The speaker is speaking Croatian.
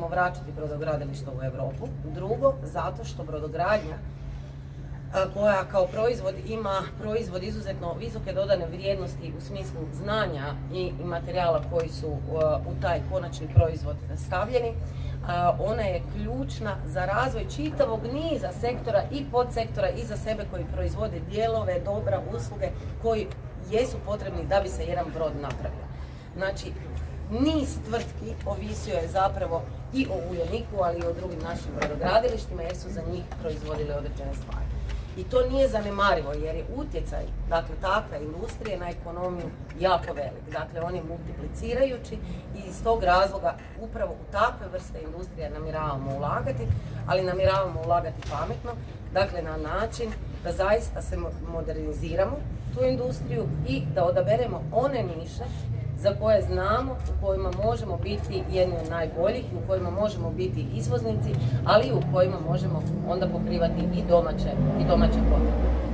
ćemo vraćati brodogradilišta u Europu. Drugo, zato što brodogradnja koja kao proizvod ima proizvod izuzetno visoke dodane vrijednosti u smislu znanja i materijala koji su u taj konačni proizvod stavljeni, ona je ključna za razvoj čitavog niza sektora i podsektora iza sebe koji proizvode dijelove, dobra, usluge koji jesu potrebni da bi se jedan brod napravio. Znači, niz tvrtki ovisio je zapravo i o Uljaniku, ali i o drugim našim brodogradilištima jer su za njih proizvodile određene stvari. I to nije zanemarivo jer je utjecaj, dakle, takve industrije na ekonomiju jako velik. Dakle, on je multiplicirajući i iz tog razloga upravo u takve vrste industrije namjeravamo ulagati, ali namjeravamo ulagati pametno, dakle, na način da zaista se moderniziramo tu industriju i da odaberemo one niše za koje znamo, u kojima možemo biti jedni od najboljih, u kojima možemo biti izvoznici, ali i u kojima možemo onda pokrivati i domaće potrebe.